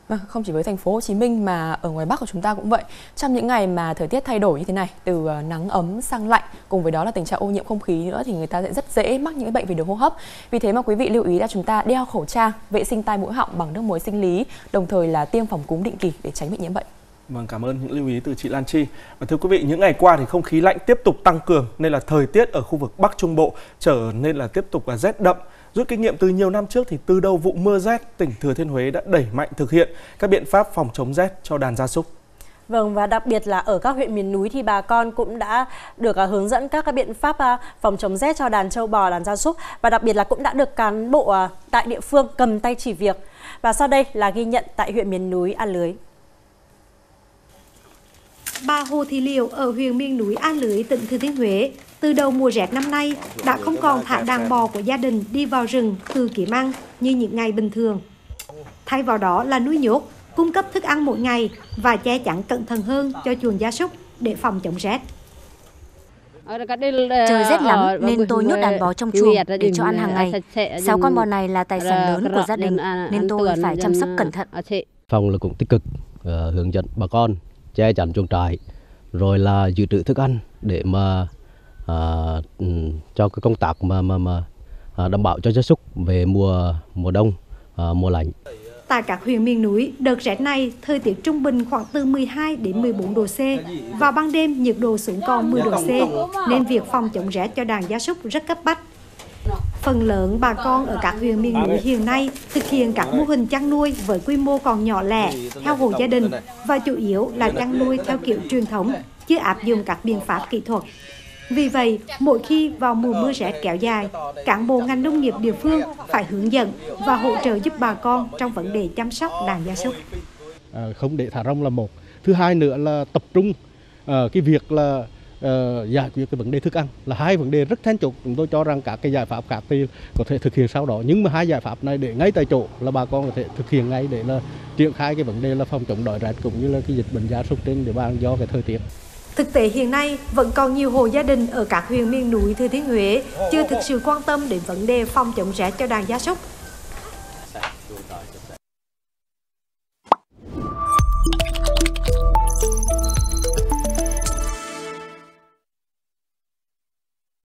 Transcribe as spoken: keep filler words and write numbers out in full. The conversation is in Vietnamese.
Vâng, không chỉ với thành phố Hồ Chí Minh mà ở ngoài Bắc của chúng ta cũng vậy. Trong những ngày mà thời tiết thay đổi như thế này, từ nắng ấm sang lạnh, cùng với đó là tình trạng ô nhiễm không khí nữa, thì người ta sẽ rất dễ mắc những bệnh về đường hô hấp. Vì thế mà quý vị lưu ý là chúng ta đeo khẩu trang, vệ sinh tai mũi họng bằng nước muối sinh lý, đồng thời là tiêm phòng cúm định kỳ để tránh bị nhiễm bệnh. Vâng, cảm ơn những lưu ý từ chị Lan Chi. Và thưa quý vị, những ngày qua thì không khí lạnh tiếp tục tăng cường nên là thời tiết ở khu vực Bắc Trung Bộ trở nên là tiếp tục là rét đậm. Rút kinh nghiệm từ nhiều năm trước thì từ đầu vụ mưa rét, tỉnh Thừa Thiên Huế đã đẩy mạnh thực hiện các biện pháp phòng chống rét cho đàn gia súc. Vâng, và đặc biệt là ở các huyện miền núi thì bà con cũng đã được uh, hướng dẫn các, các biện pháp uh, phòng chống rét cho đàn trâu bò, đàn gia súc, và đặc biệt là cũng đã được cán bộ uh, tại địa phương cầm tay chỉ việc. Và sau đây là ghi nhận tại huyện miền núi A Lưới. Bà Hồ Thị Liễu ở huyện miền núi A Lưới, tỉnh Thừa Thiên Huế, từ đầu mùa rét năm nay đã không còn thả đàn bò của gia đình đi vào rừng tự kiếm ăn như những ngày bình thường. Thay vào đó là nuôi nhốt, cung cấp thức ăn mỗi ngày và che chắn cẩn thận hơn cho chuồng gia súc để phòng chống rét. Trời rét lắm nên tôi nhốt đàn bò trong chuồng để cho ăn hàng ngày. Sáu con bò này là tài sản lớn của gia đình nên tôi phải chăm sóc cẩn thận. Phòng là cũng tích cực uh, hướng dẫn bà con che chắn chuồng trại, rồi là dự trữ thức ăn để mà uh, cho cái công tác mà mà mà uh, đảm bảo cho gia súc về mùa mùa đông, uh, mùa lạnh. Tại các huyện miền núi, đợt rét này thời tiết trung bình khoảng từ mười hai đến mười bốn độ C, vào ban đêm nhiệt độ xuống còn mười độ C, nên việc phòng chống rét cho đàn gia súc rất cấp bách. Phần lớn bà con ở các huyện miền núi hiện nay thực hiện các mô hình chăn nuôi với quy mô còn nhỏ lẻ, theo hộ gia đình và chủ yếu là chăn nuôi theo kiểu truyền thống, chưa áp dụng các biện pháp kỹ thuật. Vì vậy, mỗi khi vào mùa mưa rét kéo dài, cán bộ ngành nông nghiệp địa phương phải hướng dẫn và hỗ trợ giúp bà con trong vấn đề chăm sóc đàn gia súc. À, không để thả rông là một. Thứ hai nữa là tập trung à, cái việc là uh, giải quyết cái vấn đề thức ăn là hai vấn đề rất then chốt. Chúng tôi cho rằng các cái giải pháp khác thì có thể thực hiện sau đó, nhưng mà hai giải pháp này để ngay tại chỗ là bà con có thể thực hiện ngay để là triển khai cái vấn đề là phòng chống đói rét cũng như là cái dịch bệnh gia súc trên địa bàn do cái thời tiết. Thực tế hiện nay vẫn còn nhiều hộ gia đình ở các huyện miền núi Thừa Thiên Huế chưa thực sự quan tâm đến vấn đề phòng chống rét cho đàn gia súc.